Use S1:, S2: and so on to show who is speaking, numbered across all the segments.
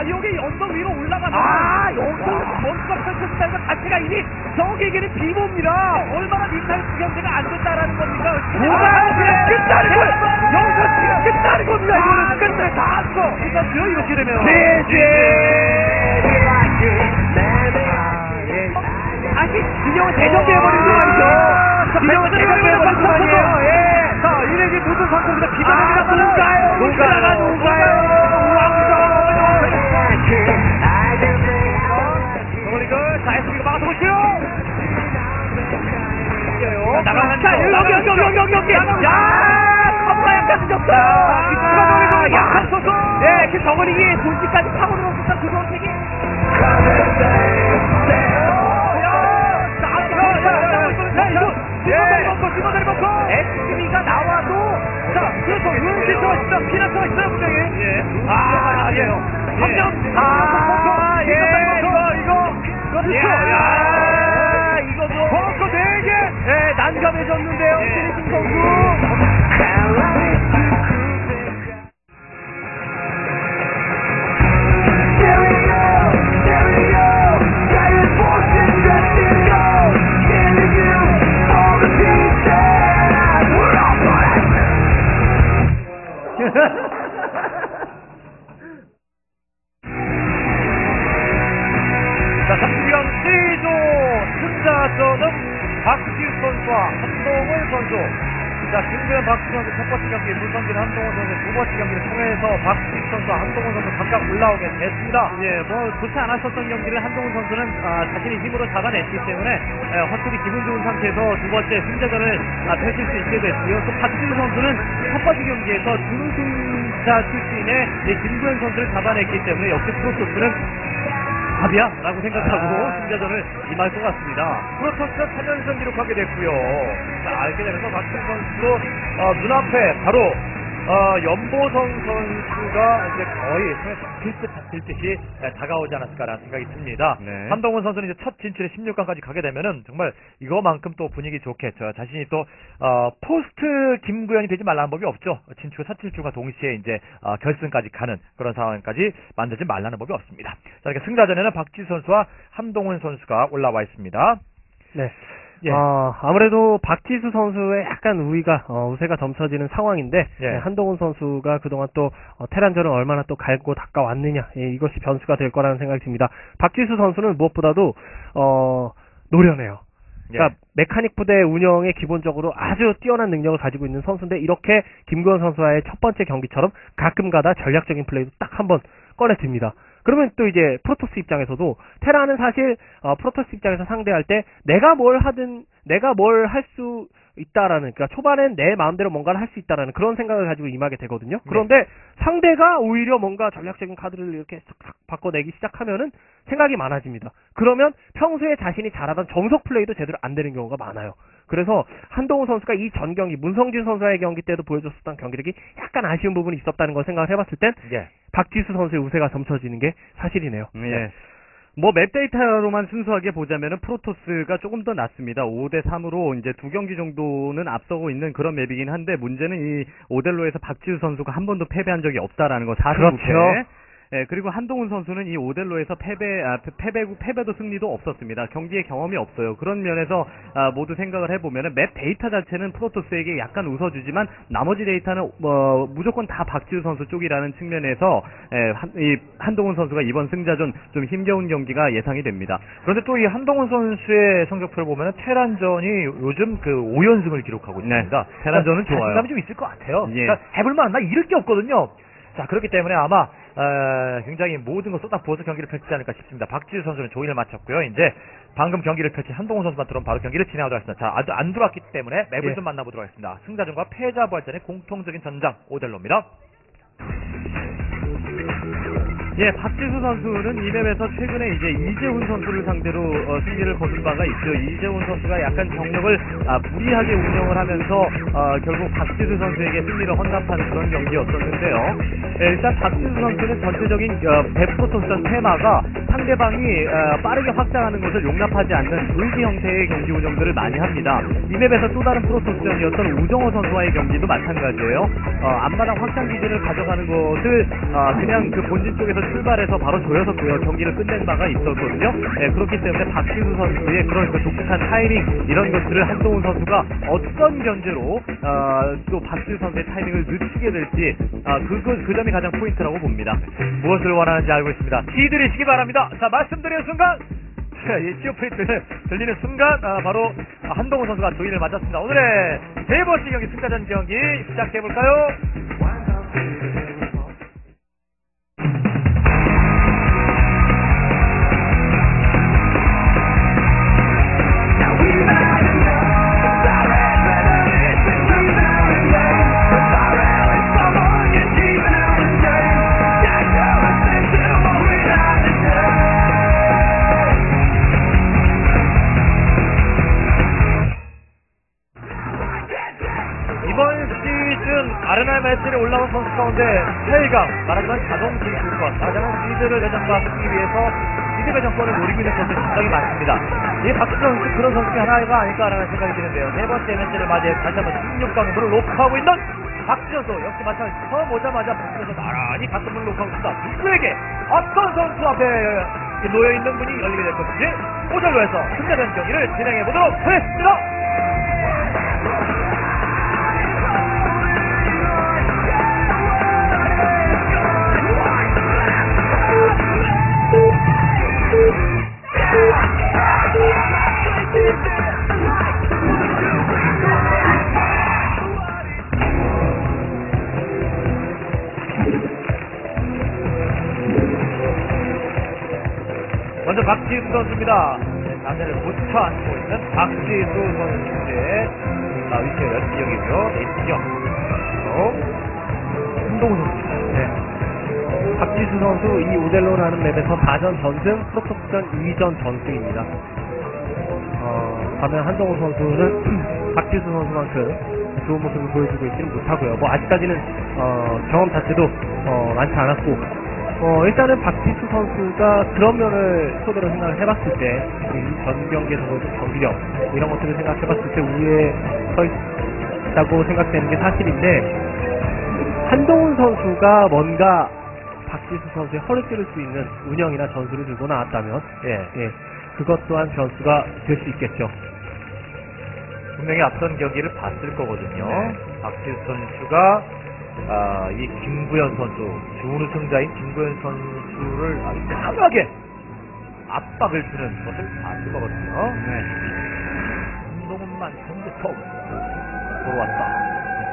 S1: 여기 언덕 위로 올라가면 여기서 원수가 펼쳐진다는 것 자체가 이미 적에게는 비모입니다. 얼마나 뮤탈리스 경제가 안 된다라는 겁니까? 그냥 끝나는 거예요. 여기서 지금 끝나는 겁니다. 이거는 끝내 다 왔어. 끝났어요. 이렇게 되면. 다시 진영을 대전해버리는 거 아니죠? 진영을 대전해버리는 거 아니에요? 예. 자, 이래지 무슨 상태입니다. 비가 내리다 녹아요. 저거리그 자, SB가 막아서보시오. 여기. 야, 컵과 약간 늦었어요. 약한 소소. 네, 그 저거리기에 본지까지 파고 들어왔었던 그 선택이. SB가 나와도 자, 그래서 은지처가 있어, 피나처가 있어요, 분명히. 예. 이거도 벙커 4개. 예, 난감해졌는데요, 신희승 선수. 자, 3경기조 승자전은 박지우 선수와 한동훈 선수. 자, 김구현 박지우 선수 첫 번째 경기, 문성진 한동훈 선수 두 번째 경기를 통해서 박지우 선수와 한동훈 선수 각각 올라오게 됐습니다. 예, 뭐 좋지 않았었던 경기를 한동훈 선수는 자신의 힘으로 잡아냈기 때문에 확실히 기분 좋은 상태에서 두 번째 승자전을 펼칠 수 있게 됐고요. 또 박지우 선수는 첫 번째 경기에서 준우승자 출신의 김구현 선수를 잡아냈기 때문에 역시 프로토스는 답이야 라고 생각하고 승자전을 임할 것 같습니다. 프로토스가 3연승 기록하게 됐고요. 자, 알게 되면서 박지우 선수도 눈앞에 바로 연보성 선수가 이제 거의 듯이 다가오지 않았을까라는 생각이 듭니다. 네. 한동훈 선수는 이제 첫 진출에 16강까지 가게 되면은 정말 이거만큼 또 분위기 좋게 저 자신이 또 포스트 김구현이 되지 말라는 법이 없죠. 진출, 사진출과 동시에 이제 결승까지 가는 그런 상황까지 만들지 말라는 법이 없습니다. 자, 이렇게 승자전에는 박지우 선수와 한동훈 선수가 올라와 있습니다.
S2: 네.
S1: 예.
S2: 아무래도 박지수 선수의 약간 우세가 점쳐지는 상황인데,
S1: 예.
S2: 네, 한동훈 선수가 그동안 또, 테란전을 얼마나 또 갈고 닦아왔느냐, 이것이 변수가 될 거라는 생각이 듭니다. 박지수 선수는 무엇보다도, 노련해요. 그러니까, 메카닉 부대 운영에 기본적으로 아주 뛰어난 능력을 가지고 있는 선수인데, 이렇게 김구현 선수와의 첫 번째 경기처럼 가끔가다 전략적인 플레이도 딱 한번 꺼내듭니다. 그러면 또 이제 프로토스 입장에서도 테라는 사실 프로토스 입장에서 상대할 때 내가 뭘 하든 내가 뭘 할 수 있다라는, 그러니까 초반엔 내 마음대로 뭔가를 할 수 있다라는 그런 생각을 가지고 임하게 되거든요. 그런데 상대가 오히려 뭔가 전략적인 카드를 이렇게 싹싹 바꿔내기 시작하면은 생각이 많아집니다. 그러면 평소에 자신이 잘하던 정석 플레이도 제대로 안 되는 경우가 많아요. 그래서 한동훈 선수가 이 전 경기, 문성진 선수와의 경기 때도 보여줬었던 경기력이 약간 아쉬운 부분이 있었다는 걸 생각을 해봤을 땐 박지수 선수의 우세가 점쳐지는 게 사실이네요.
S3: 예. 뭐 맵 데이터로만 순수하게 보자면은 프로토스가 조금 더 낫습니다. 5대3으로 이제 두 경기 정도는 앞서고 있는 그런 맵이긴 한데, 문제는 이 오델로에서 박지우 선수가 한 번도 패배한 적이 없다라는 거. 4승
S2: 그렇죠.
S3: 예, 그리고 한동훈 선수는 이 오델로에서 패배도 승리도 없었습니다. 경기에 경험이 없어요. 그런 면에서 모두 생각을 해보면은 맵 데이터 자체는 프로토스에게 약간 웃어주지만 나머지 데이터는 무조건 다 박지우 선수 쪽이라는 측면에서 이 한동훈 선수가 이번 승자전 좀 힘겨운 경기가 예상이 됩니다.
S1: 그런데 또 이 한동훈 선수의 성적표를 보면 테란전이 요즘 그 5연승을 기록하고 있습니다.
S3: 네, 테란전은 좋아요.
S1: 자신감이 좀 있을 것 같아요.
S3: 예.
S1: 그러니까 해볼만 나 잃을 게 없거든요. 자, 그렇기 때문에 아마 굉장히 모든 걸 쏟아부어서 경기를 펼치지 않을까 싶습니다. 박지우 선수는 조인을 마쳤고요. 이제 방금 경기를 펼친 한동훈 선수만 들어오면 바로 경기를 진행하도록 하겠습니다. 자, 아직 안 들어왔기 때문에 맵을 좀 만나보도록 하겠습니다. 승자전과 패자 부활전의 공통적인 전장 오델로입니다.
S3: 예, 박지수 선수는 이 맵에서 최근에 이제 이재훈 선수를 상대로 승리를 거둔 바가 있죠. 이재훈 선수가 약간 경력을 무리하게 운영을 하면서 결국 박지수 선수에게 승리를 헌납하는 그런 경기였었는데요. 예, 일단 박지수 선수는 전체적인 베프로토스전 테마가 상대방이 빠르게 확장하는 것을 용납하지 않는 돌기 형태의 경기 운영들을 많이 합니다. 이 맵에서 또 다른 프로토스전이었던 우정호 선수와의 경기도 마찬가지예요. 앞마당 확장 기지를 가져가는 것을 그냥 그 본진 쪽에서 출발해서 바로 조여서 경기를 끝낸 바가 있었거든요. 예, 그렇기 때문에 박지수 선수의 그런 그 독특한 타이밍 이런 것들을 한동훈 선수가 어떤 견제로 또 박지수 선수의 타이밍을 늦추게 될지 그 점이 가장 포인트라고 봅니다.
S1: 무엇을 원하는지 알고 있습니다. 티들이시기 바랍니다. 자, 말씀드리는 순간, 이 치어 프리트를 들리는 순간, 바로 한동훈 선수가 조인을 맞았습니다. 오늘의 세 번째 경기, 승자전 경기 시작해볼까요? 이번 시즌 아레나 매치에 올라온 선수 가운데 8강, 말하자면 자동 진출권, 말하자면 시드를 대전받기 위해서 시드 배정권을 노리고 있는 선수들이 상당히 많습니다. 이 박수 선수 그런 선수 중에 하나가 아닐까라는 생각이 드는데요. 네 번째 매치를 맞이해 다시 한번 16강의 문을 높이하고 있는 박수 선수, 역시 마찬가지 처음 오자마자 박수 선수 나란히 같은 문을 높이하고 있습니다. 누구에게 어떤 선수 앞에 놓여있는 문이 열리게 될 것인지 오절로 해서 승자전 경기를 진행해보도록 하겠습니다. 먼저 박지수 선수입니다. 자세를 고쳐 앉고 있는 박지수 선수의 위치가 연지역이고요. H지역. 한동훈 선수입니다.
S2: 네. 박지수 선수 이 오델로라는 맵에서 4전 전승, 프로토스전 2전 전승입니다. 반면 한동훈 선수는 박지수 선수만큼 좋은 모습을 보여주고 있지는 못하고요. 뭐 아직까지는 경험 자체도 많지 않았고 일단은 박지수 선수가 그런 면을 토대로 생각을 해봤을 때, 이 전 경기에서 보여준 경기력, 이런 것들을 생각해봤을 때 우위에 서 있다고 생각되는 게 사실인데, 한동훈 선수가 뭔가 박지수 선수의 허를 찌를 수 있는 운영이나 전술을 들고 나왔다면, 그것 또한 변수가 될 수 있겠죠.
S1: 분명히 앞선 경기를 봤을 거거든요. 박지수 선수가 이 김구현 선수, 준우승자인 김구현 선수를 아주 강하게 압박을 주는 것을 봤을 거거든요. 한동훈만 처음부터 돌아왔다.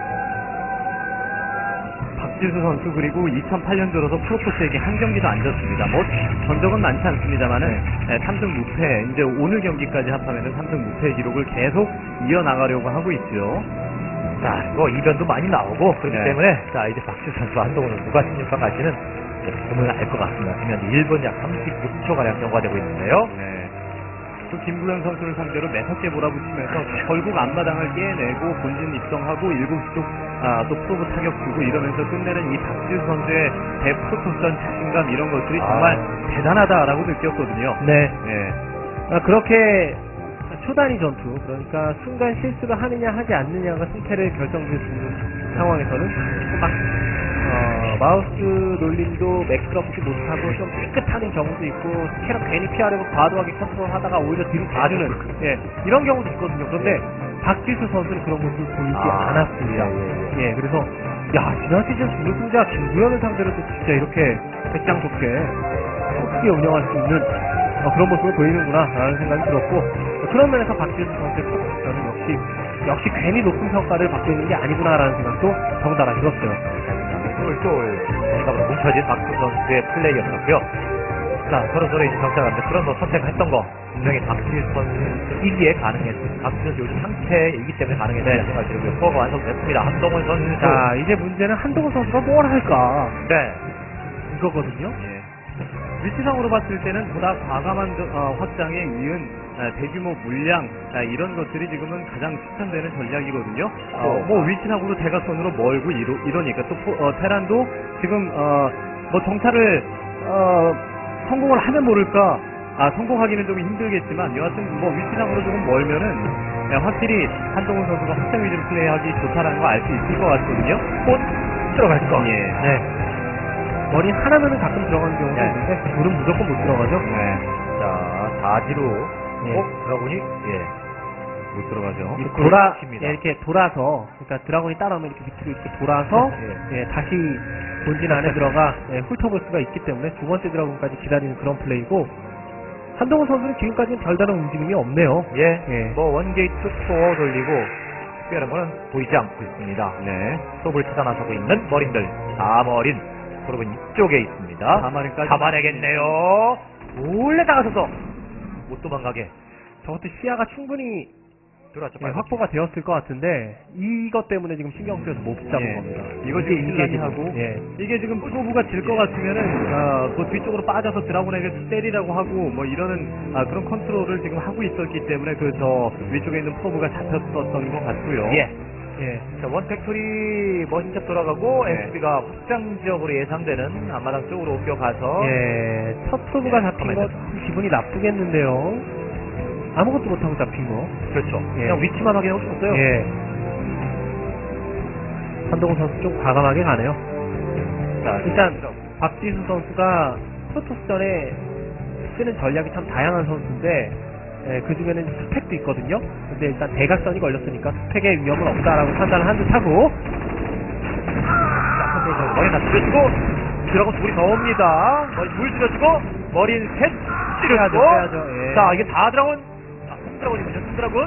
S3: 박지수 선수 그리고 2008년 들어서 프로토스에게 한 경기도 안 졌습니다. 뭐 전적은 많지 않습니다만은 3승 무패, 이제 오늘 경기까지 합하면은 3승 무패 기록을 계속 이어나가려고 하고 있죠.
S1: 자, 이거 이변도 많이 나오고 그렇기 때문에 자, 이제 박지수 선수와 한동훈은 누가 16강 갈지는 보면 알 것 같습니다. 지금 현재 1분 약 39초 가량 경과되고 있는데요.
S3: 또 김구현 선수를 상대로 매섭게 몰아붙이면서 결국 앞마당을 깨내고 본진 입성하고 7시 쪽 또 프로브 타격 주고 이러면서 끝내는 이 박지수 선수의 대프로토스전 자신감 이런 것들이 정말 대단하다라고 느꼈거든요.
S2: 네. 그렇게 초단위 전투, 그러니까 순간 실수를 하느냐 하지 않느냐가 승패를 결정질 수 있는 상황에서는 막 마우스 놀림도 매끄럽지 못하고 좀 삐끗하는 경우도 있고, 스캐너 괜히 피하려고 과도하게 컨트롤하다가 오히려 뒤로 빠지는 이런 경우도 있거든요. 그런데 박지수 선수는 그런 모습을 보이지 않았습니다. 그래서 지난 시즌 준우승자 김구현을 상대로도 진짜 이렇게 배짱 좋게 크게 운영할 수 있는 그런 모습을 보이는구나 라는 생각이 들었고, 그런 면에서 박지수 선수의 프로토스전은 역시 괜히 높은 평가를 받고 있는 게 아니구나 라는 생각도 덩달아 들었어요.
S1: 쫄쫄 정답으로 뭉쳐진 박지수 선수의 플레이였었고요. 자, 서로 이제 경찰한테 그런 거 선택했던 거 분명히 박지수 선수이기에 가능했습니다. 박지수 선수 요즘 상태이기 때문에 가능했다는 생각이 들고요. 스코어가 완성됐습니다. 한동훈 선수.
S2: 자, 이제 문제는 한동훈 선수가 뭘 할까? 이거거든요.
S3: 위치상으로 봤을 때는 보다 과감한 확장에 이은 대규모 물량 이런 것들이 지금은 가장 추천되는 전략이거든요. 뭐 위치상으로 대각선으로 멀고 이러니까 또 테란도 지금 뭐 정찰을 성공을 하면 모를까 성공하기는 좀 힘들겠지만 여하튼 뭐 위치상으로 조금 멀면은 네, 확실히 한동훈 선수가 확장 위주로 플레이하기 좋다는 거 알 수 있을 것 같거든요.
S1: 곧 들어갈 거.
S3: 예.
S2: 네. 머리 하나면은 가끔 들어가는 경우도
S1: 네.
S2: 있는데 둘은 무조건 못 들어가죠.
S1: 네. 자, 다지로.
S2: 예.
S1: 드라군이, 예. 못 들어가죠.
S2: 예, 이렇게 돌아서, 그러니까 드라곤이 따라오면 이렇게 밑으로 이렇게 돌아서, 예, 다시 본진 안에 들어가 훑어볼 수가 있기 때문에 두 번째 드라곤까지 기다리는 그런 플레이고, 한동훈 선수는 지금까지는 별다른 움직임이 없네요.
S1: 예.
S2: 예.
S1: 뭐, 원게이트 코어 돌리고, 특별한 거는 보이지 않고 있습니다.
S3: 네.
S1: 스톱을 찾아 나서고 있는 머린들. 4머린. 여러분, 이쪽에 있습니다.
S3: 4마리까지
S1: 잡아내겠네요. 몰래 다가서서 못 도망가게
S2: 저것도 시야가 충분히
S1: 들어왔죠.
S2: 예, 확보가 되었을 것 같은데, 이것 때문에 지금 신경 쓰여서 못 잡은
S3: 예.
S2: 겁니다.
S3: 이거 지금
S2: 이게
S3: 실랑이
S2: 지금,
S3: 하고,
S2: 예.
S3: 이게 지금 프로브가 질 것 같으면은, 그 뒤쪽으로 빠져서 드라곤에게 때리라고 하고, 뭐 이러는, 그런 컨트롤을 지금 하고 있었기 때문에 그 위쪽에 있는 프로브가 잡혔었던 것 같고요.
S1: 예.
S2: 예.
S1: 자, 원팩토리 머신샵 돌아가고
S3: 네.
S1: SB가 확장 지역으로 예상되는 앞마당 쪽으로 옮겨가서
S2: 예, 첫 프로브가
S1: 예,
S2: 잡힌 거
S1: 가만히
S2: 참 기분이 나쁘겠는데요. 아무것도 못하고 잡힌 거.
S1: 그렇죠.
S2: 예.
S1: 그냥 위치만 확인하고 죽었어요.
S2: 예. 한동훈 선수 좀 과감하게 가네요.
S1: 자,
S2: 일단 박지수 선수가 프로토스전에 쓰는 전략이 참 다양한 선수인데, 예, 그 중에는 스펙도 있거든요. 근데 일단 대각선이 걸렸으니까 스펙의 위험은 없다라고 판단을 한 듯하고,
S1: 자, 머리 다 줄여주고 드라곤 둘이 더 옵니다. 머리 둘 줄여주고 머리 셋 줄여주고
S2: 빼야죠. 예.
S1: 자, 이게 다 드라곤. 자, 손드라곤이군요. 손드라곤.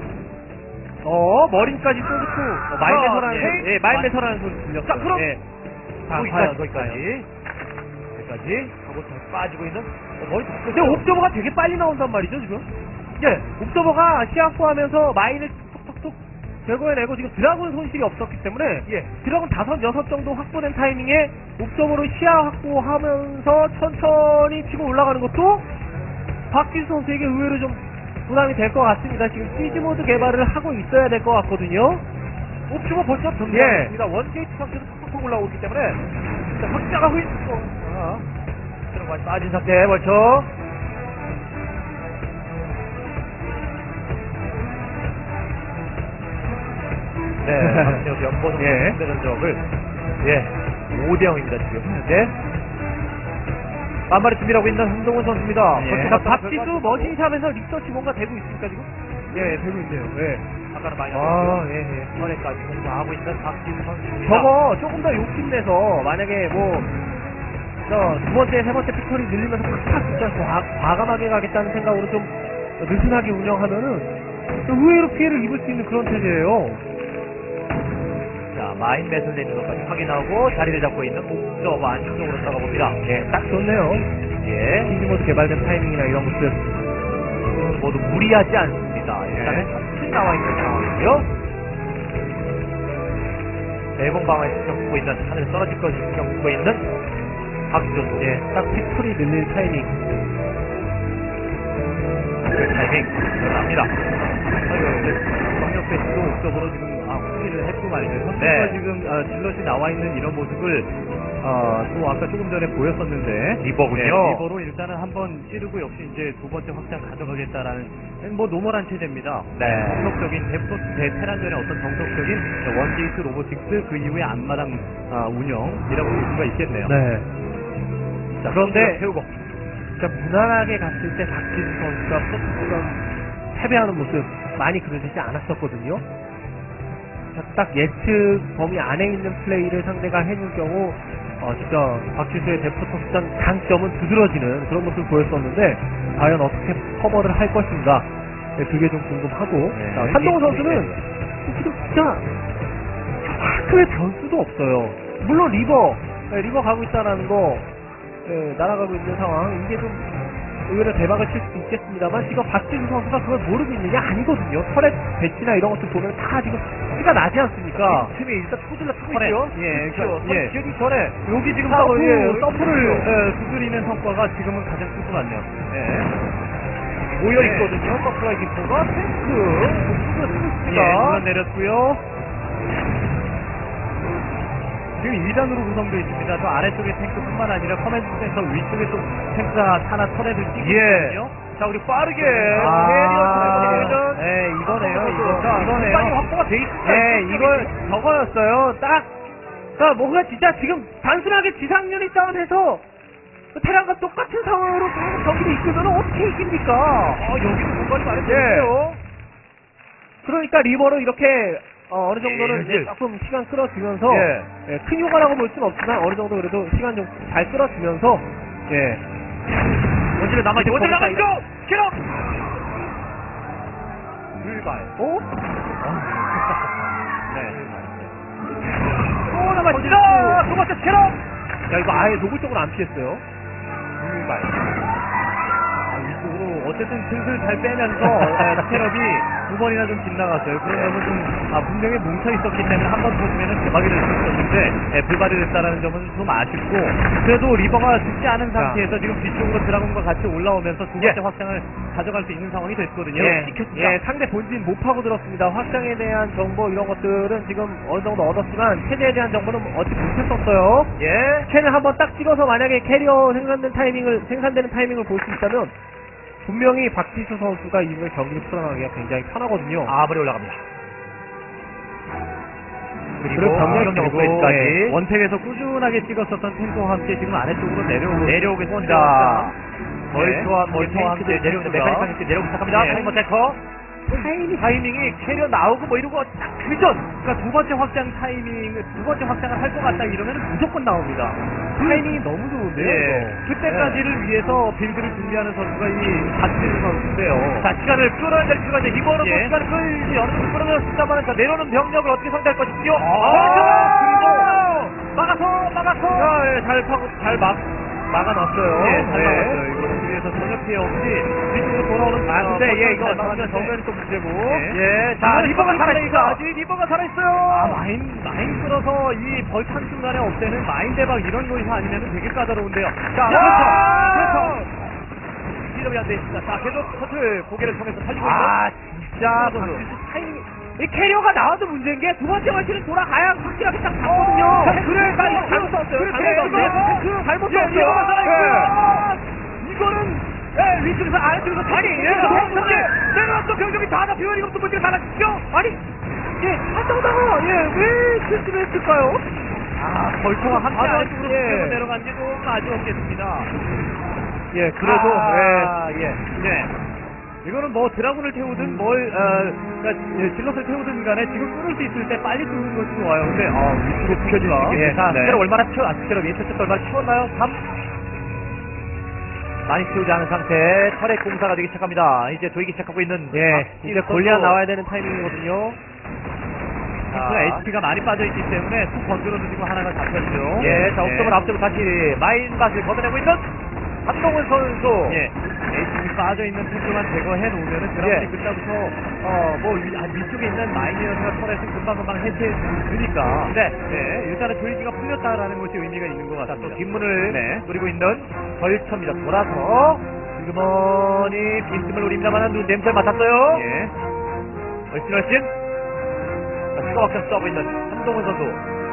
S2: 머리까지 쏘고, 말매설하는,
S1: 예.
S2: 예, 말매설하는 소리 들렸어요.
S1: 자, 그럼
S2: 예. 자,
S1: 거기까지.
S2: 과연.
S1: 여기까지 하고 빠지고 있는 머리
S2: 근데 옵저버가 되게 빨리 나온단 말이죠, 지금?
S1: 예.
S2: 옵저버가 시야 확보하면서 마인을 톡톡톡 제거해내고 지금 드라군 손실이 없었기 때문에
S1: 예.
S2: 드라군 5, 6 정도 확보된 타이밍에 옵저버로 시야 확보하면서 천천히 치고 올라가는 것도 박지수 선수에게 의외로 좀 부담이 될 것 같습니다. 지금 시즈 모드 개발을 하고 있어야 될 것 같거든요.
S1: 옵저버 벌써
S2: 예.
S1: 정리했습니다. 원게이트 상태로 톡톡 올라오기 때문에 자, 확장하고 있고 들어가 빠진 상태 벌써 네, 박진혁 연보성
S2: 예.
S1: 상대 전적을 5대0입니다 지금. 네. 만발의 준비를 하고 있는 한동훈 선수입니다.
S2: 예.
S1: 벌써
S2: 자,
S1: 박진혁
S2: 박지수
S1: 결과
S2: 머신샵에서 리서치 뭔가 되고 있습니까 지금? 예, 되고 있네요. 예.
S1: 아까는 많이
S2: 예.
S1: 선에까지 공부하고 있는 박진혁 선수입니다.
S2: 저거 조금 더 욕심내서 만약에 두 번째, 세 번째 피처리 늘리면서 팍팍 진짜 과감하게 가겠다는 생각으로 좀 느슨하게 운영하면은 의외로 피해를 입을 수 있는 그런 체제예요.
S1: 자, 마인 매설되는 것까지 확인하고 자리를 잡고 있는 옥저버 안쪽으로 들어가 봅니다.
S2: 예, 딱 좋네요.
S1: 예.
S2: 시즈모드 개발된 타이밍이나 이런 것들.
S1: 모두 무리하지 않습니다. 일단은 전진 나와 있는 상황이고요. 대공방에 신경 쓰고 있는, 하늘에 떨어질 것을 신경 쓰고 있는 박준호.
S2: 예, 딱 피처리 늘릴 타이밍.
S1: 그 타이밍 들어갑니다.
S3: 광역 배치도 옥적으로 지금 확인을 했고 말이죠. 선수가
S1: 네.
S3: 지금 질럿이 나와 있는 이런 모습을 또 아까 조금 전에 보였었는데
S1: 리버군요.
S3: 네, 리버로 일단은 한번 찌르고 역시 이제 두 번째 확장 가져가겠다라는 뭐 노멀한 체제입니다.
S1: 네.
S3: 정석적인 대테란전의 어떤 정석적인 원게이트 로보틱스 그 이후에 앞마당 운영이라고 볼 수가 있겠네요.
S2: 네.
S1: 자,
S2: 그런데
S1: 세우고.
S2: 진짜 무난하게 갔을 때 박지수 선수가 포스트전 패배하는 모습 많이 그려지지 않았었거든요. 딱 예측 범위 안에 있는 플레이를 상대가 해줄 경우 진짜 박지수의 데프토스전 장점은 두드러지는 그런 모습을 보였었는데 과연 어떻게 커버를 할 것인가 그게 좀 궁금하고
S1: 네.
S2: 자, 한동훈 선수는 지금 진짜 크게 변수도 없어요. 물론 리버 가고 있다라는 거 날아가고 있는 상황 이게 좀 의외로 대박을 칠 수도 있겠습니다만 지금 박지수 선수가 그걸 모르고 있느냐 아니거든요. 터렛 배치나 이런 것들 보면 다 지금 티가 나지 않습니까?
S1: 팀이 일단 토질러 타고
S3: 터렛.
S1: 있죠.
S3: 예,
S1: 그렇죠.
S3: 예.
S1: 기억이 전에
S3: 여기 지금 서프를 두드리는 성과가 지금은 가장 클 것 같네요.
S1: 모여
S3: 네.
S1: 있거든요. 서프라이 기포가 탱크 쓰고
S3: 예,
S1: 있습니다.
S3: 중간 내렸고요. 지금 2단으로 구성되어 있습니다. 저 아래쪽에 탱크뿐만 아니라 커맨드 센터 위쪽에 또 탱크가 하나 터렛을 띄고
S1: 예.
S3: 있거든요.
S1: 자, 우리 빠르게.
S3: 네, 이거네요, 이거.
S1: 빨리
S3: 이거네요.
S1: 확보가 돼 있습니다.
S3: 네, 이걸 저거였어요. 딱.
S2: 그러니까 뭔가 진짜 지금 단순하게 지상률이 싸움해서 테란과 똑같은 상황으로 계속 경기를 이끌면 어떻게 이깁니까?
S1: 여기도 공간이 많이
S3: 예.
S1: 되는데요.
S2: 그러니까 리버로 이렇게 어느 정도는
S1: 예.
S2: 이제 조금 시간 끌어주면서
S1: 예.
S2: 예, 큰 효과라고 볼 수는 없지만 어느 정도 그래도 시간 좀 잘 끌어주면서 예.
S1: 원질에 남아있죠. 원질
S2: 거기다
S1: 남아있죠. 기록. 불발.
S2: 어?
S1: 네. 또 남아있죠. 두 번째 기록.
S2: 야 이거 아예 노골적으로 안 피했어요.
S1: 불발.
S3: 위쪽으로 어쨌든 슬슬 잘 빼면서 스테럽이 두 번이나 좀 빗나갔어요. 그런 점은 좀 분명히 뭉쳐 있었기 때문에 한 번 터지면 대박이 될 수 있었는데 불발이 됐다는 점은 좀 아쉽고 그래도 리버가 죽지 않은 상태에서 지금 뒤쪽으로 드라곤과 같이 올라오면서 두 번째 확장을 가져갈 수 있는 상황이 됐거든요.
S2: 예, 상대 본진 못 파고 들었습니다. 확장에 대한 정보 이런 것들은 지금 어느 정도 얻었지만 체제에 대한 정보는 얻지 못했었어요.
S1: 예.
S2: 캔을 한번 딱 찍어서 만약에 캐리어 생산되는 타이밍을 볼 수 있다면 분명히 박지수 선수가 이후에 경기를 풀어나가기가 굉장히 편하거든요.
S1: 아무리 올라갑니다.
S2: 그리고 병력
S1: 업그레이드까지.
S3: 원팩에서 꾸준하게 찍었었던 탱크와 함께 지금 아래쪽으로
S1: 내려오고 있습니다. 멀토와
S3: 탱크들
S1: 함께 내려오는
S3: 탱크가.
S1: 메카닉 탱크 내려오기 시작합니다.
S3: 예.
S1: 타이머 체커. 타이밍이 캐리어 나오고 뭐 이러고 딱 그전.
S3: 그러니까 두 번째 확장을 할 것 같다 이러면 무조건 나옵니다. 타이밍이 너무 좋은데요.
S1: 예.
S3: 그때까지를 위해서 빌드를 준비하는 선수가 이 박지수 선수인데요.
S1: 자, 시간을 끌어야 될 필요가 있는데 이번은 뭐
S3: 예.
S1: 시간을 끌지 어느 정도 끌어냈습니다만 자, 내려오는 병력을 어떻게 상대할 것인지요.
S3: 막아서
S1: 예, 막아놨어요.
S3: 예, 잘 막았어요. 이거는 위에서 전혀 피해 없이 뒤쪽으로 돌아오는
S1: 근데 예, 이거
S3: 잘
S1: 정면
S3: 막았는데.
S1: 정면이 또 문제고.
S3: 예.
S1: 자,
S3: 자,
S1: 리버가
S3: 리버가
S1: 살아있어. 아직 리버가 살아있어요.
S3: 마인 끌어서 이 벌탄 중간에 없애는 마인 대박 이런 거에서 아니면 되게 까다로운데요.
S1: 자,
S3: 그렇죠.
S1: 시점이 안 돼 있습니다. 자, 계속 커트 고개를 통해서 살리고
S2: 아,
S1: 진짜
S2: 박지수 타이밍. 이 캐리어가 나와도 문제인 게 두 번째 멀티는 돌아가야 확실하게 딱 잡거든요.
S1: 그래,
S2: 잘못 썼어요. 잘못
S1: 예,
S2: 썼어요.
S1: 리버가 살아있어요. 이거는 예, 위쪽에서 아래쪽에서 아니, 내려왔던 병력이 다 잡히면 이것도 문제가 달라지죠?
S2: 아니, 예, 하다가 왜 실수를 했을까요?
S3: 벌초와 함께
S1: 아,
S3: 아래쪽으로
S1: 예.
S3: 내려간지 좀 아쉬웠겠습니다.
S2: 예, 그래도
S1: 예.
S3: 이거는 뭐 드라군을 태우든 그러니까 질럿을 태우든 간에 지금 끊을 수 있을 때 빨리 끊는 것이 좋아요. 근데 위쪽으로 펴질 수
S1: 예, 자,
S3: 네.
S1: 스케럽 얼마나 스케럽 예측 얼마나 키웠나요? 3. 많이 키우지 않은 상태. 터렛 공사가 되기 시작합니다. 이제 조이기 시작하고 있는.
S2: 예, 이제 골리앗 나와야 되는 타이밍이거든요.
S3: 그 HP가 많이 빠져있기 때문에 툭 건드려도 지금 하나가 잡혔죠.
S1: 예, 자, 옥점을 앞쪽으로 다시 마인밭을 걷어내고 있는 한동훈 선수.
S3: 예. HP가 빠져있는 탱크만 제거해 놓으면은 드라군이
S1: 예.
S3: 그때부터 위쪽에 있는 마인이어서 터렛을 금방금방 해체해 주니까.
S1: 네.
S3: 네, 일단은 조이기가 풀렸다라는 것이 의미가 있는 것
S1: 자,
S3: 같습니다.
S1: 또 뒷문을
S3: 네.
S1: 노리고 있는 벌처입니다. 돌아서 슬그머니 빈틈을 노립니다만 냄새를 맡았어요.
S3: 예.
S1: 얼씬. 자, 추가 확장 싸우고 있는 한동훈 선수.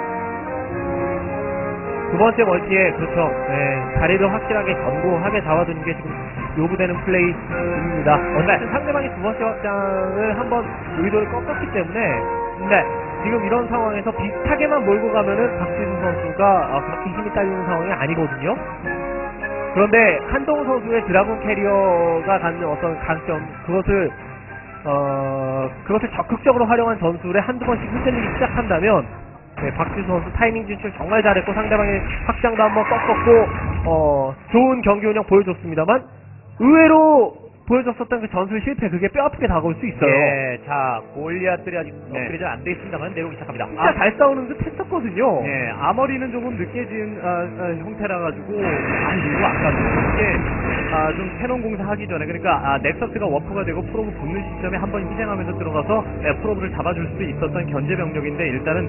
S2: 두 번째 멀티에 그렇죠. 자리를 확실하게 견고하게 잡아두는 게 지금 요구되는 플레이입니다. 어쨌든 상대방이 두 번째 확장을 한번 의도를 꺾었기 때문에 지금 이런 상황에서 비슷하게만 몰고 가면은 박지수 선수가 그렇게 힘이 딸리는 상황이 아니거든요. 그런데 한동훈 선수의 드라군 캐리어가 갖는 어떤 강점 그것을 적극적으로 활용한 전술에 한두 번씩 흔들리기 시작한다면 박지수 선수 타이밍 진출 정말 잘했고 상대방의 확장도 한번 꺾었고 좋은 경기 운영 보여줬습니다만 의외로 보여줬었던 그 전술 실패 그게 뼈아프게 다가올 수 있어요.
S1: 예, 자, 골리앗들이 아직 업그레이드 안 돼 있습니다만 내려오기 시작합니다.
S2: 진짜 잘 싸우는 듯 했었거든요.
S3: 네, 아머리는 조금 늦게 지은 형태라 가지고 이거 아까도 이게 좀 캐논 공사하기 전에 그러니까 넥서스가 워프가 되고 프로브 붙는 시점에 한번 희생하면서 들어가서 프로브를 잡아줄 수 있었던 견제 병력인데 일단은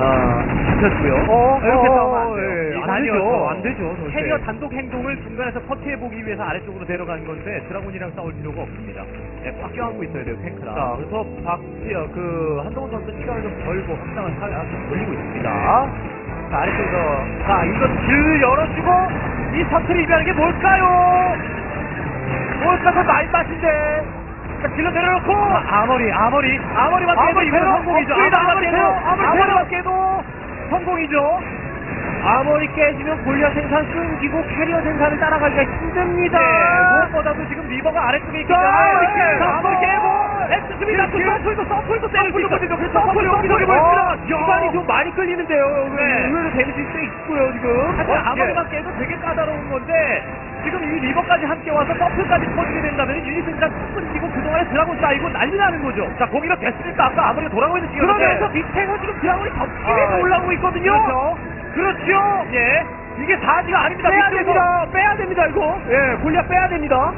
S3: 잡혔고요. 이렇게 싸우면 안 돼요.
S2: 안 되죠. 절대.
S3: 캐리어 단독 행동을 중간에서 커트해보기 위해서 아래쪽으로 데려간 건데 드라곤이랑 싸울 필요가 없습니다. 꽉 껴안고 있어야 돼요, 탱크랑.
S1: 자, 그래서 한동훈 선수 시간을 좀 벌고 확장을 올리고 있습니다. 자, 아래쪽에서 자, 이거 길 열어주고 이 서클이 이변하는 게 뭘까요? 오스카고 많이 빠진데. 자, 질러 내려놓고.
S3: 아머리만 깨도 이건 성공이죠. 아머리만 깨도 성공이죠.
S2: 아머리 깨지면 골리앗 생산 끊기고 캐리어 생산을 따라가기가 힘듭니다.
S3: 무엇보다도 지금 리버가 아래쪽에 있기
S1: 아머리
S3: 때문에
S1: 깨고.
S3: 엑스스비 나또 서플도 때릴 수 있어.
S2: 시간이 좀 많이 끌리는데요.
S3: 네.
S2: 의외로 데미지 꽤 있고요, 지금.
S3: 사실 아머리만 깨도 되게 까다로운 건데 지금 이 리버까지 함께 와서 서플까지 터지게 된다면 유니센트가 끊기고 그동안에 드라곤 쌓이고 난리 나는 거죠.
S1: 자, 공이가 됐으니까 아까 아무리 돌아가고 있는 시간인데.
S2: 그러면서 밑에서 지금 드라곤이 덮치면서 올라오고 있거든요.
S1: 그렇죠.
S3: 예.
S1: 이게 4지가 아닙니다.
S2: 빼야 됩니다, 이거. 예, 골리앗 빼야 됩니다.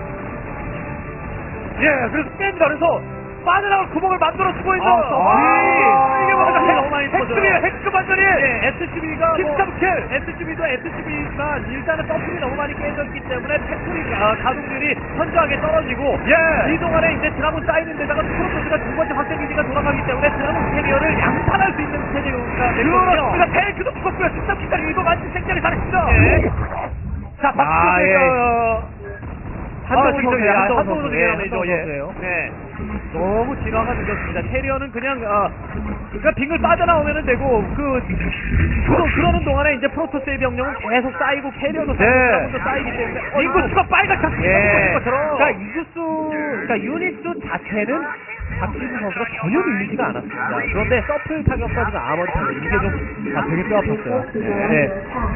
S1: 예, 그래서 뺍니다. 그래서 빠져나올 구멍을 만들어 주고 있는. 이게 뭐가
S3: 너무 많이 터져요.
S1: 핵급 완전히.
S3: SCB가
S1: 킬.
S3: SCB도 SCB지만 일단은 서플이 너무 많이 깨졌기 때문에 팩토리 가동률이 현저하게 떨어지고
S1: 예.
S3: 이 동안에 이제 드라곤 쌓이는 데다가 프로토스가 두 번째 확장 기지가 돌아가기 때문에 드라곤 캐리어를 양산할 수 있는 체제가 됐거든요.
S1: 그렇습니다. 탱크도 죽었고요. 13킬까지 이거 완전 생각이 잘했습니다.
S3: 예.
S1: 자, 박수가
S2: 한동훈 선수예요.
S3: 한동훈
S2: 선수예요.
S3: 선수예요. 네. 너무 진화가 늦었습니다. 캐리어는 그냥 그러니까 빙을 빠져나오면 되고 그러는 동안에 이제 프로토스의 병력은 계속 쌓이고 캐리어도 쌓이고 쌓이기 때문에
S1: 인구수가 빨갛게
S2: 그러니까 그러니까 유닛수 자체는 박지수 선수가 전혀 밀리지가 않았습니다. 그런데 서플 타격까지가 아머리 타격 이게 좀 되게 뼈아팠어요. 네.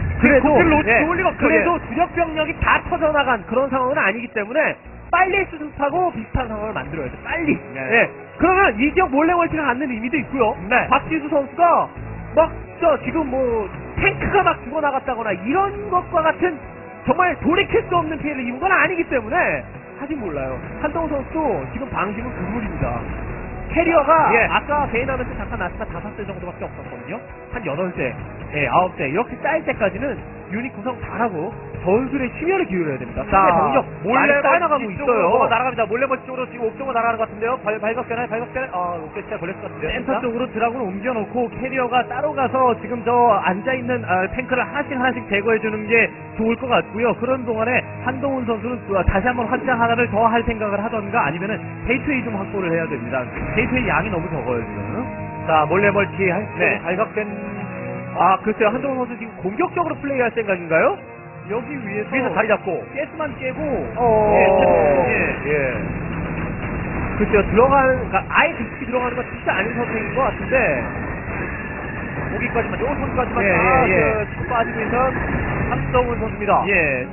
S2: 그래도 주력 병력이 다 터져나간 그런 상황은 아니기 때문에 빨리 수습하고 비슷한 상황을 만들어야 돼. 빨리. 네. 그러면 이 지역 몰래 멀티가 갖는 의미도 있고요.
S1: 네.
S2: 박지수 선수가 지금 뭐 탱크가 막 죽어나갔다거나 이런 것과 같은 정말 돌이킬 수 없는 피해를 입은 건 아니기 때문에 하진 몰라요. 한동훈 선수도 지금 방심은 그물입니다. 캐리어가 아까 베인하면서 잠깐 나스가 5대 정도밖에 없었거든요. 한 8대, 9대 이렇게 쌓일 때까지는 유닛 구성 잘하고 전술에 심혈을 기울여야 됩니다.
S1: 자,
S2: 병력
S1: 몰래
S2: 쌓여나가고 있어요.
S1: 날아갑니다. 몰래 멀티 쪽으로 지금 옥정으로 날아가는 것 같은데요. 발각되나요? 오케이, 진짜 걸렸을 것 같은데요.
S3: 센터 쪽으로 드라곤을 옮겨놓고 캐리어가 따로 가서 지금 저 앉아있는 탱크를 하나씩 제거해주는 게 좋을 것 같고요. 그런 동안에 한동훈 선수는 다시 한번 확장 하나를 더 할 생각을 하던가 아니면은 게이트웨이 좀 확보를 해야 됩니다. 게이트웨이 양이 너무 적어요, 지금.
S1: 자, 몰래 멀티
S3: 네.
S1: 발각된.
S2: 글쎄요. 한동훈 선수 지금 공격적으로 플레이할 생각인가요?
S3: 여기 위에서
S1: 자리 잡고.
S3: 가스만 깨고
S2: 글쎄요. 그러니까 아예 깊이 들어가는 건 진짜 아닌 선택인 것 같은데.
S1: 거기까지만, 요 손까지만 치고 빠지고 있는 한동훈 선수입니다.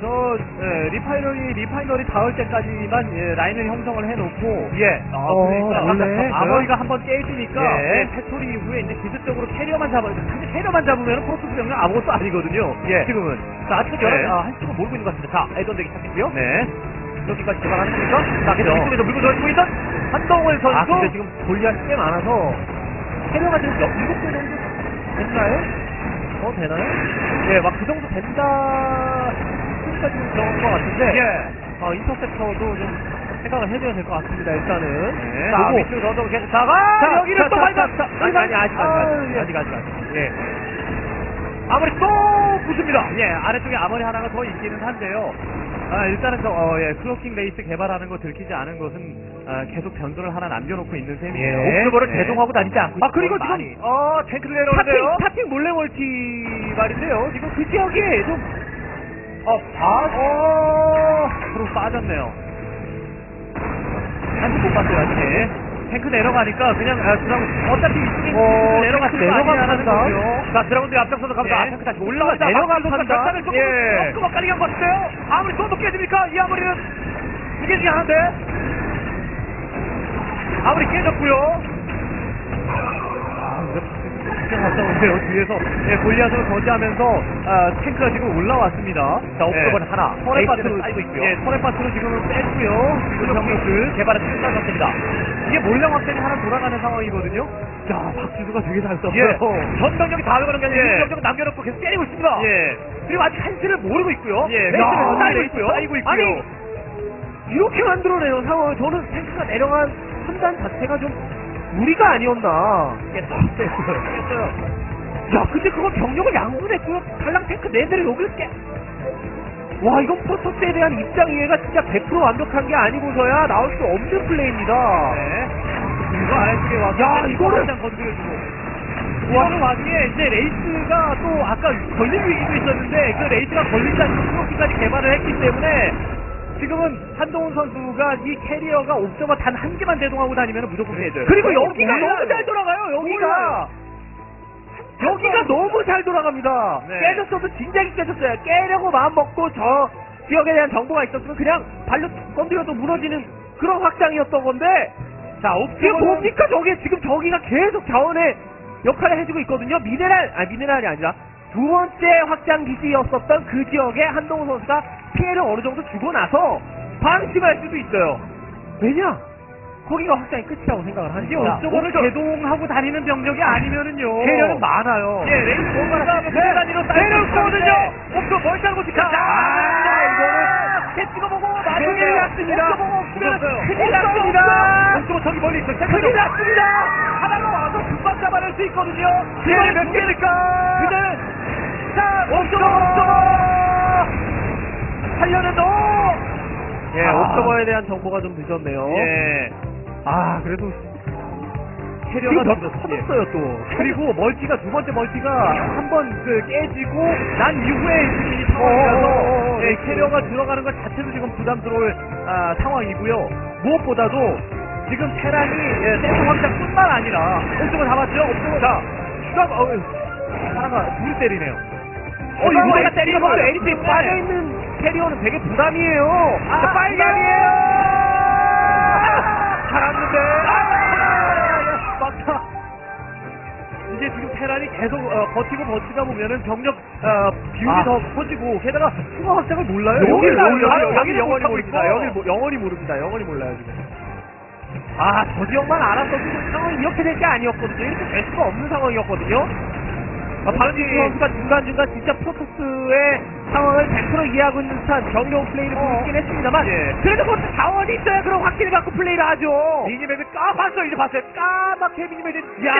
S3: 리파이너리 닿을 때까지만 라인을 형성을 해놓고
S2: 몰래.
S3: 아머리가 한번 깨지니까 팩토리 이후에 이제 기술적으로 캐리어만 잡으면 프로토스 병력 아무것도 아니거든요. 지금은
S1: 아직 한쪽은 모르고 있는 것 같습니다. 자, 애전되기 시작했고요.
S3: 네.
S1: 여기까지 개발하는 겁니까? 자, 계속 이쪽에서 물고 들어주고 있는 한동훈 선수.
S2: 근데 지금 골리앗이 꽤 많아서 캐리어가 지금 7개 정도 됐나요? 되나요? 막 그 정도 된다 까지 좀 들어간 것 같은데 인터셉터도 좀 생각을 해줘야 될 것 같습니다. 일단은
S1: 자, 밑으로 던져서 계속 다가 여기를 또 발각.
S2: 아직.
S1: 아무리 또 부십니다.
S3: 아래쪽에 아머리 하나가 더 있기는 한데요. 일단은 클로킹 레이스 개발하는 거 들키지 않은 것은 계속 변수를 하나 남겨놓고 있는 셈이에요.
S1: 옥수버를 대동하고 다니지 않고
S2: 그리고
S1: 지금
S2: 많이.
S1: 탱크를 내려오는데요.
S2: 스타팅 몰래 멀티 말인데요. 지금 그 지역에 좀
S3: 서로 빠졌네요. 한번 못 봤어요, 아직. 탱크 내려가니까 그냥 어차피 이쪽에 내려가는 거죠.
S1: 자, 드라군들이 앞장서서 갑니다. 탱크 다시 올라갑니다.
S2: 내려간다.
S1: 결단을 조금 엇갈리게 한 것 같은데요. 아무리 또 높게 해집니까? 이 아무리는 이겨지지 않은데. 아무리 깨졌고요.
S3: 걱정하는데요. 뒤에서 골리앗으로 저지하면서 탱크가 지금 올라왔습니다.
S1: 자, 옥수버는 하나.
S3: 터렛바스로
S1: 쌓이고 있고요.
S3: 터렛바스로 지금 뺐고요.
S1: 병력을 개발에 필요한 상태입니다.
S3: 이게 몰래 확장이 하나 돌아가는 상황이거든요. 자, 박지수가 되게 잘 썼어요.
S1: 전 병력이 다 들어가는 게 아니라 병력을 남겨놓고 계속 때리고 있습니다. 그리고 아직 한치를 모르고 있고요.
S3: 레이스를 쌓이고 있고요.
S2: 아니, 이렇게 만들어내요 상황을. 저는 탱크가 내려간 판단 자체가 좀 무리가 아니었나.
S1: 깼어요.
S2: 야, 근데 그건 병력을 양분했고요. 달랑 탱크 4대를 여기를 와, 이건 프로토스에 대한 입장 이해가 진짜 100% 완벽한 게 아니고서야 나올 수 없는 플레이입니다.
S3: 네. 그리고 아래쪽에 와서
S2: 야, 이거를-
S3: 한장 건드려주고. 이거는 와중에 이제 레이스가 또 아까 걸릴 위기도 있었는데 그 레이스가 걸리지 않고 프로키까지 개발을 했기 때문에 지금은 한동훈 선수가 이 캐리어가 옵저버 단 한 개만 대동하고 다니면 무조건 해줘요.
S2: 그리고 여기가
S3: 몰라요.
S2: 너무 잘 돌아가요, 여기가.
S3: 몰라요.
S2: 여기가 너무 잘 돌아갑니다.
S3: 네.
S2: 깨졌어도 진작에 깨졌어요. 깨려고 마음 먹고 저 지역에 대한 정보가 있었으면 그냥 발로 건드려도 무너지는 그런 확장이었던 건데,
S3: 자,
S2: 이게
S3: 옵저버는
S2: 뭡니까? 저게 지금 저기가 계속 자원의 역할을 해주고 있거든요. 미네랄이 아니라 두 번째 확장 기지였었던 그 지역에 한동훈 선수가 피해를 어느 정도 주고 나서 방심할 수도 있어요. 왜냐? 거기가 확장이 끝이라고 생각을
S3: 이게
S2: 하니까.
S3: 옵저버를 개동하고 다니는 병력이 아니면은요.
S2: 캐리어는 많아요.
S3: 예, 레이스 뭔가 부대 단위로
S2: 내려오거든요.
S3: 옵저 멀쩡한 곳이 자,
S2: 이거는
S3: 개 찍어보고
S2: 큰일 났습니다.
S3: 옵저버 없으면
S2: 큰일 났습니다.
S3: 옵저버 저기 멀리 있어.
S2: 큰일 났습니다.
S3: 하나가 와서 금방 잡아낼 수 있거든요.
S2: 피해를 몇 개입니까?
S3: 그는 자, 옵저버 살려는 너.
S2: 예, 옵저버에 대한 정보가 좀 늦었네요.
S3: 예.
S2: 아, 그래도
S3: 캐리어가
S2: 지금
S3: 늦었어요.
S2: 터졌어요 또.
S3: 그리고 멀티가 두 번째 멀티가 한 번 그 깨지고 난 이후에 지금 이 상황이라서 예, 캐리어가 들어가는 것 자체도 지금 부담스러울 상황이고요. 무엇보다도 지금 테란이 센터 확장뿐만 아니라 옥쪽을 잡았죠. 옥쪽을 하나가 둘이 때리네요.
S2: 이거
S3: 내가 때리는
S2: 거
S3: 거예요.
S2: 에리트에 빠져있는 캐리어는 되게 부담이에요.
S3: 빨간이에요.
S2: 잘았는데.
S3: 막타. 이게 지금 테란이 계속 버티고 버티다 보면은 병력 비율이 더 커지고 게다가 추가 확장을 몰라요.
S2: 여기를 몰라요.
S3: 여기 영원히
S2: 못하고
S3: 모릅니다.
S2: 있고.
S3: 영원히 모릅니다. 영원히 몰라요 지금.
S2: 아, 저 지역만 알았어도 상황이 이렇게 될 게 아니었거든요. 이렇게 될 수가 없는 상황이었거든요. 박지수 선수가 중간중간 진짜 프로토스의 상황을 100% 이해하고 있는 듯한 정겨운 플레이를 보이긴 했습니다만,
S3: 예.
S2: 그래도 뭐 자원이 있어야 그런 확신을 갖고 플레이를 하죠.
S3: 미니맵이 봤어요. 이제 봤어요. 까맣게 미니맵이.
S2: 야,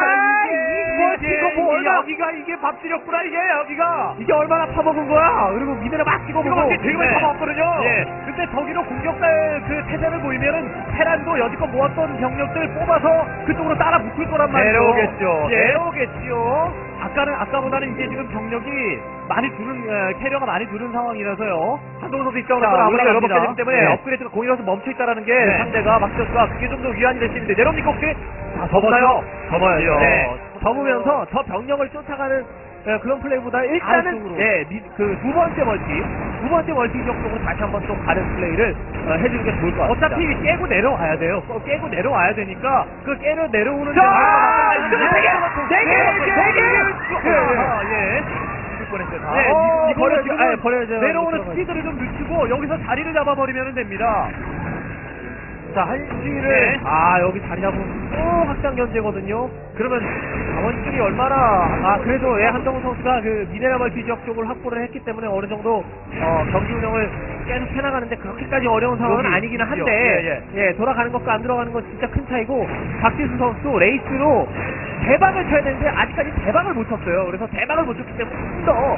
S3: 이게
S2: 이거 뭐 얼마-
S3: 여기가 이게 밥지렸구나 이게 여기가.
S2: 이게 얼마나 파먹은 거야? 그리고 미네랄 막 찍어보고.
S3: 이거 되게 많이
S2: 네.
S3: 파먹었거든요. 예. 근데 저기로 공격할 그 태세를 보이면은 테란도 여지껏 모았던 병력들 뽑아서 그쪽으로 따라 붙을 거란 말이죠.
S2: 내려오겠죠.
S3: 예. 내려오겠죠. 아까보다는 이제 지금 병력이 많이 두른 캐리어가 많이 두른 상황이라서요. 한동훈 선수 입장으로서 아무래도 여러 번 깨지기 때문에
S2: 네.
S3: 업그레이드가 공이라서 멈춰 있다라는 게
S2: 네.
S3: 상대가 박지수가 그게 좀 더 위안이 될 수 있는데 내려옵니까 혹시?
S2: 접어요.
S3: 접어야죠.
S2: 네. 접으면서 저 병력을 쫓아가는 그런 플레이보다 일단은
S3: 아래쪽으로.
S2: 그 두 번째 멀티 지역적으로 다시 한번 또 가는 플레이를 해주는 게 좋을 것 같습니다.
S3: 어차피 깨고 내려와야 돼요. 깨고 내려와야 되니까 그 깨를 내려오는
S2: 자,
S3: 데가
S2: 네 개!
S3: 예. 죽을 뻔했어요. 다.
S2: 네,
S3: 이거를
S2: 버려야죠.
S3: 지금
S2: 버려야죠.
S3: 내려오는
S2: 들어가야죠.
S3: 스피드를 좀 늦추고 여기서 자리를 잡아버리면 됩니다.
S2: 자, 한시를
S3: 네.
S2: 여기 자리 잡으면 또 확장 견제거든요. 그러면 자원줄이 얼마나 그래도 한동훈 선수가 그 미네랄 멀티 지역 쪽을 확보를 했기 때문에 어느 정도 경기 운영을 계속 해나가는데 그렇게까지 어려운 상황은
S3: 여기
S2: 아니기는
S3: 있죠.
S2: 한데 돌아가는 것과 안 들어가는 건 진짜 큰 차이고, 박지수 선수 레이스로 대박을 쳐야 되는데 아직까지 대박을 못 쳤어요. 그래서 대박을 못 쳤기 때문에 좀더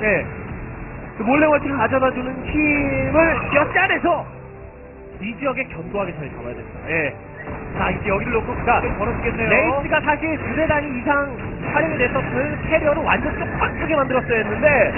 S2: 그 몰래 멀티를 가져다주는 힘을 엿짜내서 이 지역에 견고하게 잘 잡아야 됩니다.
S3: 예. 자, 이제 여기를 놓고 걸어주겠네요.
S2: 레이스가 사실 두대 단위 이상 활용이 됐었을 캐리어를 완전 촉박하게 만들었어야 했는데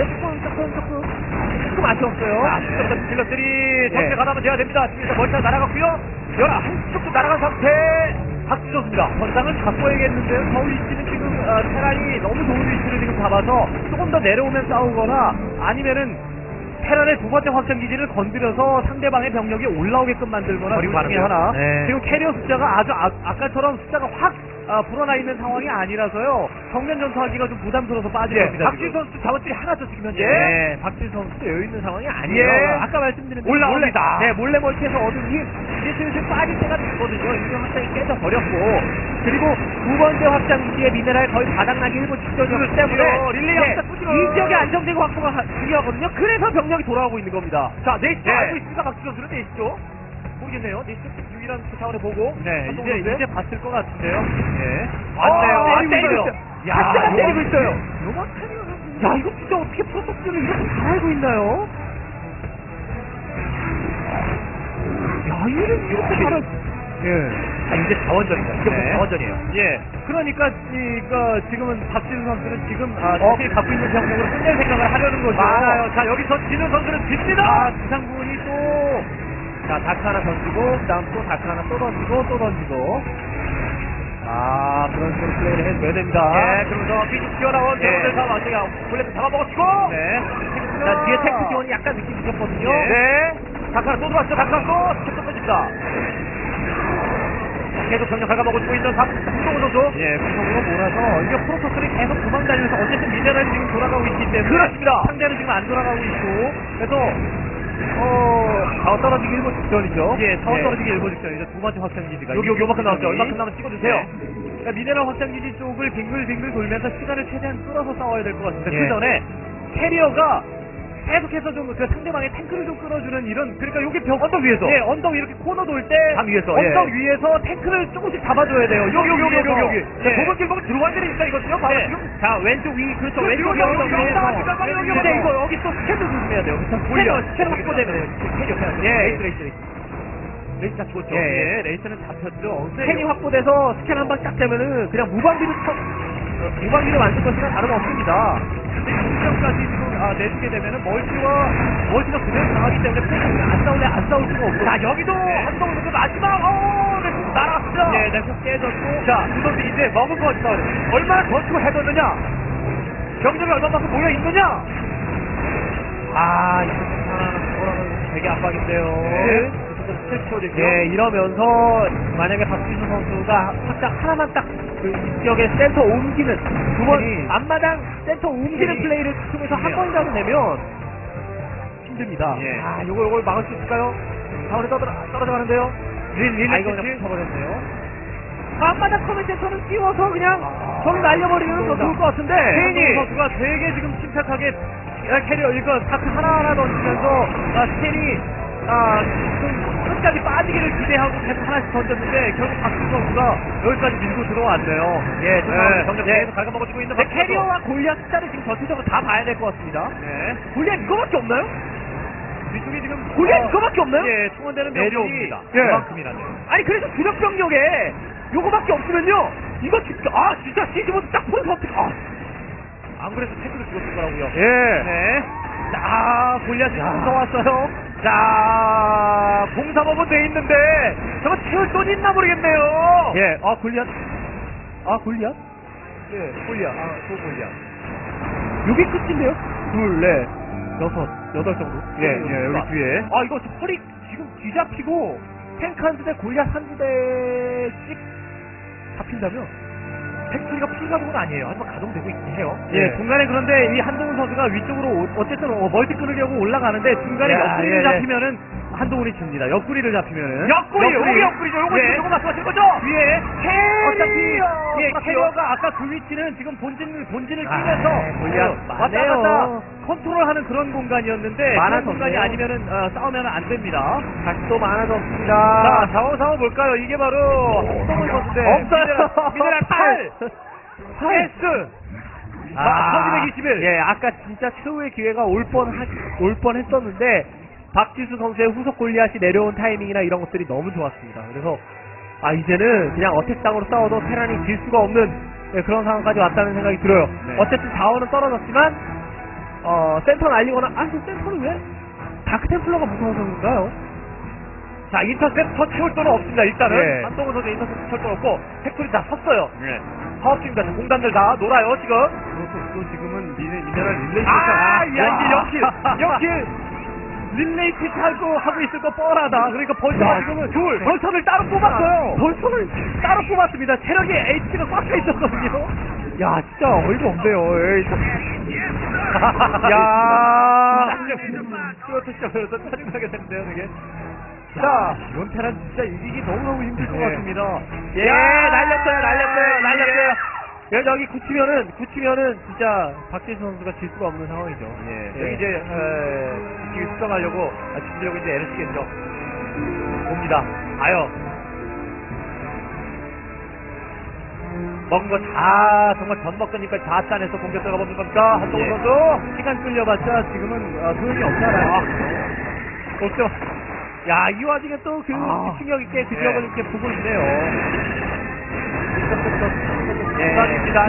S2: 조금 아쉬웠어요.
S3: 지금부터 질럿들이 전체 가다면 돼야 됩니다. 지금 일단 멀티가 날아갔고요. 한쪽도 날아간 상태. 박수 좋습니다. 전장은 바꿔야겠는데요. 저 위치는 지금 테란이 너무 좋은 위치를 지금 잡아서 조금 더 내려오면 싸우거나 아니면은 테란의 두 번째 확장 기지를 건드려서 상대방의 병력이 올라오게끔 만들거나 둘 중에 하나.
S2: 네.
S3: 지금 캐리어 숫자가 아주 아까처럼 숫자가 확 불어나 있는 상황이 아니라서요. 정면 전투하기가 좀 부담스러워서 빠질 겁니다.
S2: 박지수
S3: 선수 자원줄이 하나죠 지금 현재.
S2: 네, 박지수 선수도 여유 있는 상황이 아니에요.
S3: 예.
S2: 아까 말씀드린 대로
S3: 올라옵니다.
S2: 몰래 멀티에서 얻은 힘 이제 슬슬 빠질 때가 됐거든요. 이제 확장이 깨져버렸고, 그리고 두 번째 확장 기지의 미네랄 거의 바닥나기 일부 직전이었기 때문에
S3: 릴레이 확장 꾸준히.
S2: 이 지역의 안정되고 확보가 중요하거든요. 그래서 병력이 돌아오고 있는 겁니다.
S3: 자, 네이스도
S2: 네.
S3: 알고 있으니까 박지수 선수는 네이스죠. 모르겠네요. 네이스 유일한 그 차원을 보고.
S2: 네,
S3: 이제 봤을 것 같은데요. 예.
S2: 왔네요.
S3: 때리고 있어요.
S2: 야, 때리고 있어요.
S3: 요만큼이면
S2: 야, 이거 진짜 어떻게 프로토스를 이렇게 잘 알고 있나요? 방위를 이렇게 잘하. 예.
S3: 이제 자원전이죠.
S1: 네.
S3: 자원전이에요. 예. 그러니까 지금은 박진우 선수는 지금 자신이 갖고 있는 병력으로 끝낼 생각을 하려는 거죠.
S1: 맞아요. 자, 여기서 진우 선수는 빕니다.
S3: 지상군이 또
S2: 자, 다크 하나 던지고, 그 다음 또 다크 하나 또 던지고. 그런 식으로 플레이를 해줘야 됩니다.
S1: 예, 그러면서 삐죽 튀어나온
S3: 예.
S1: 병들 다 완전히 블랙 잡아먹었고.
S3: 네.
S2: 자, 뒤에 탱크 지원이 약간 느낌 주셨거든요.
S1: 네. 다카라 또 들어왔죠. 다카라 또 캡도 빼줍니다. 계속 병력 갉아먹고 있는 박동호 선수.
S3: 예, 구석으로 몰아서 이게 프로토스들이 계속 도망다니면서 어쨌든 미네랄이 지금 돌아가고 있기 때문에
S1: 그렇습니다.
S3: 상대는 지금 안 돌아가고 있고 그래서
S2: 자원 떨어지기 일보 직전이죠.
S3: 예, 사원 떨어지기 일보 직전이죠. 두 번째 확장기지가
S1: 여기 요만큼 나왔죠. 얼마큼 나면 찍어주세요.
S3: 네. 그러니까 미네랄 확장기지 쪽을 빙글빙글 돌면서 시간을 최대한 끌어서 싸워야 될 것 같습니다.
S2: 예.
S3: 그 전에 캐리어가 계속해서 좀 상대방의 탱크를 좀 끌어주는 이런 그러니까 여기 벽
S1: 언덕 위에서.
S3: 예, 언덕 이렇게 코너 돌 때
S1: 강 위에서,
S3: 언덕
S1: 예.
S3: 위에서 탱크를 조금씩 잡아줘야 돼요.
S1: 여기.
S3: 예.
S1: 도번길 보면 들어간 데는 있다 이거든요. 바로
S3: 네.
S1: 지금.
S3: 자 왼쪽 위 그렇죠
S1: 여기,
S3: 왼쪽
S1: 여기,
S3: 언덕
S1: 여기,
S3: 위에서
S1: 여기,
S3: 근데 이거 여기 또 스캔도 조심해야 돼요. 스캔 확보되면
S1: 예.
S3: 레이스 다 죽었죠.
S2: 예.
S3: 레이스는 잡혔죠.
S2: 스캔이 확보돼서 스캔 한 방 딱 되면은 그냥 무방비를 만들 것이나 다름없습니다.
S3: 시점까지 지금 내주게 되면은 멀티가 그대로 나가기 때문에 플레이가 안 싸울 수가 없고.
S1: 자, 여기도 한동훈 선수 마지막 날아갔습니다.
S3: 네, 넥슨 깨졌고.
S1: 자, 이 선수 이제 먹은 거 얼마나 건축을 해뒀느냐? 경력이 얼마만큼 모여 있느냐?
S2: 이거는 되게 압박인데요.
S1: 네.
S2: 예, 이러면서 만약에 박지수 선수가 확장 하나만 딱 그 지역에 센터 옮기는 두 번 앞마당 센터 옮기는 플레이를 통해서 한 번이라도 내면 힘듭니다.
S3: 예.
S1: 요걸 막을 수 있을까요? 자원이 떨어져가는데요.
S2: 이거 그냥 붙어버렸네요. 앞마당 커맨센터는 띄워서 그냥 저를 날려버리면 더 좋을 것 같은데.
S3: 케인이 선수가 되게 지금 침착하게 캐리어 이거 다크 하나하나 던지면서 스캔이 좀 끝까지 빠지기를 기대하고 계속 하나씩 던졌는데 결국 박수 선수가 여기까지 밀고 들어왔네요.
S1: 예,
S3: 경력 계속 갉아먹어주고 있는 박수 선수.
S2: 캐리어와 골리앗 숫자를 지금 전체적으로 다 봐야 될 것 같습니다.
S3: 네.
S2: 골리앗 이거밖에 없나요?
S3: 뒤쪽에 지금
S2: 골리앗 이거밖에 없나요?
S3: 예, 충원되는
S1: 내려옵니다.
S3: 병력이 그만큼이라네요.
S2: 아니 그래서 주력 병력에 요거밖에 없으면요 이거 진짜 시즈모드 딱 보는 어떻게
S3: 안 그래도 태클을 죽었을 거라고요.
S1: 예.
S3: 네. 자, 골리앗이 무서웠어요.
S1: 자, 공사업은 돼 있는데 저거 채울 돈 있나 모르겠네요.
S2: 예, 골리앗 골리앗?
S1: 예, 골리앗. 또 골리앗.
S2: 요게 끝인데요? 둘, 넷, 여섯, 여덟 정도?
S1: 예, 여기 뒤에.
S2: 이거 펄이 지금 뒤잡히고 탱크 한 부대, 골리앗 한 부대씩 잡힌다면
S1: 팩토리가 풀가동은 아니에요. 하지만 가동되고 있긴 해요.
S3: 예, 중간에 그런데 이 한동훈 선수가 위쪽으로 어쨌든 멀티 끊으려고 올라가는데 중간에
S1: 야,
S3: 옆구리를
S1: 예,
S3: 잡히면은 한동훈이 칩니다. 옆구리를 잡히면은.
S1: 옆구리, 여기 옆구리죠. 요거
S3: 예.
S1: 요거 말씀하신 거죠?
S3: 뒤에 어차피 예,
S1: 똑같아요.
S3: 캐리어가 아까 그 위치는 지금 본진을
S2: 아,
S3: 끼면서
S2: 골리앗
S3: 왔다
S2: 많네요.
S3: 갔다 컨트롤하는 그런 공간이었는데 그런
S2: 많아졌네요.
S3: 공간이 아니면은 싸우면 안 됩니다.
S2: 다시 또 많아졌습니다.
S1: 자, 상황 볼까요? 이게 바로 한동훈 선수인데.
S2: 없어요.
S1: 미네랄 8! S!
S2: 아,
S1: 1221.
S2: 예, 아까 진짜 최후의 기회가 올 뻔했었는데 박지수 선수의 후속 골리앗이 내려온 타이밍이나 이런 것들이 너무 좋았습니다. 그래서 이제는 그냥 어택당으로 싸워도 테란이 질 수가 없는 그런 상황까지 왔다는 생각이 들어요.
S3: 네.
S2: 어쨌든 자원은 떨어졌지만 센터 날리거나 그 센터는 왜 다크템플러가 무서워서 그런가요?
S1: 자, 인터셉터 채울 돈은 없습니다. 일단은
S2: 예.
S1: 한동훈 선수 인터셉터 채울 돈 없고 팩토리 다 섰어요.
S3: 네.
S1: 사업팀입니다. 공단들 다 놀아요 지금.
S3: 또 지금은 미네랄 릴레이
S1: 역시
S3: 릴레이 하고 있을 거 뻔하다. 그러니까 벌써
S2: 와,
S3: 지금은
S2: 벌써를 따로 뽑았어요.
S3: 벌써는 따로 뽑았습니다. 체력이 HP가 꽉 차 있었거든요.
S2: 야, 진짜 어이가 없네요. 에이.
S1: 야.
S3: 그것도 시작해서 짜증나게 되는데요, 되게.
S1: 자,
S3: 이런 테란 진짜 이기기 너무너무 힘들 것
S2: 네.
S3: 같습니다.
S2: 예, 날렸어요. 여기 굳히면은 진짜 박지수 선수가 질 수가 없는 상황이죠.
S1: 예. 여기 이제 지금 수정하려고 준비하고 이제 LC겠죠. 봅니다. 가요. 먹은 거 다 정말 전 먹으니까 다 짠해서 공격 들어가보는 겁니까? 한동훈
S3: 예.
S1: 선수.
S3: 시간 끌려봤자 지금은 소용이 없잖아요.
S1: 없죠.
S2: 야, 이 와중에 또 그 충격 있게 그 지역을 이렇게 보고 있네요.
S1: 중간입니다.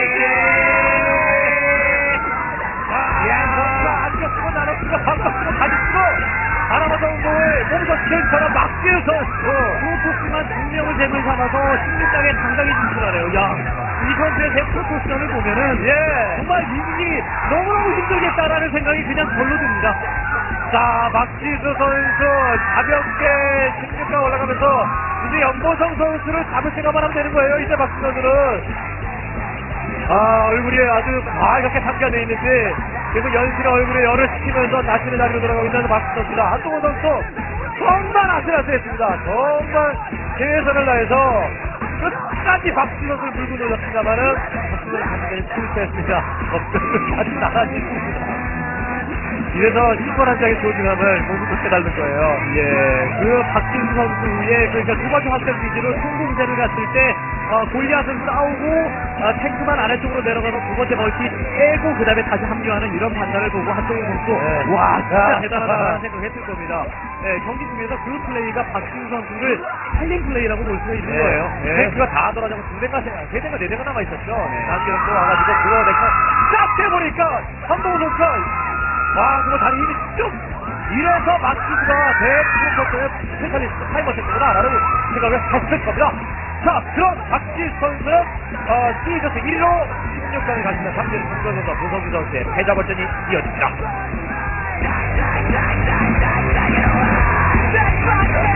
S1: 안겼고 나눴고 바꿨고 다시 쓰고 바라보던 운동을 몸소 킬처럼 막지우 선수.
S3: 프로토스만 2명을 잼을 잡아서 16강에 상당히 진출하네요. 야, 이 선수의 제 프로토스전을 보면은 정말 이기기 너무너무 힘들겠다라는 생각이 그냥 절로 듭니다.
S1: 자, 박지수 선수 가볍게 16강 올라가면서 이제 연보성 선수를 잡을 생각만 하면 되는 거예요. 이제 박지수 선수는 얼굴이 아주 과하게 상기되어 있는데 계속 연실의 얼굴에 열을 식히면서 자신의 자리로 돌아가고 있는 박지수 선수입니다. 한동훈 선수 정말 아슬아슬했습니다. 정말 최선을 다해서 끝까지 박지수 선수를 물고 놀렸습니다만은 박지수 선수 완전히 실패했습니다. 없으면 나가집니다. 이래서 신권한 장의 조직함을 모두도 깨달는 거예요.
S3: 그 박진수 선수의 그러니까 두 번째 확장 기지로 통공제를 갔을 때 골리앗은 싸우고 탱크만 아래쪽으로 내려가서 두 번째 멀티 깨고 그 다음에 다시 합류하는 이런 판단을 보고 한동훈 선수 와 진짜 대단하다는 생각을 했을 겁니다. 경기 중에서 그 플레이가 박진수 선수를 살린 플레이라고 볼 수 있는 거예요.
S1: 탱크가 다 돌아가고 세 대가 4대가 남아있었죠. 남기는 또 와가지고 그거 내가 쫙 해보니까 한동훈 선수가 그거 다리 힘이 쭉! 이래서 박지수가 대프로토스의 스페셜리스트 타이머 센터구나라는 생각을 했을 겁니다. 자, 그럼 박지수 선수는 시리즈에서 1위로 16강에 가시는 박지수 선수와 조성주 선수의 패자벌전이 이어집니다.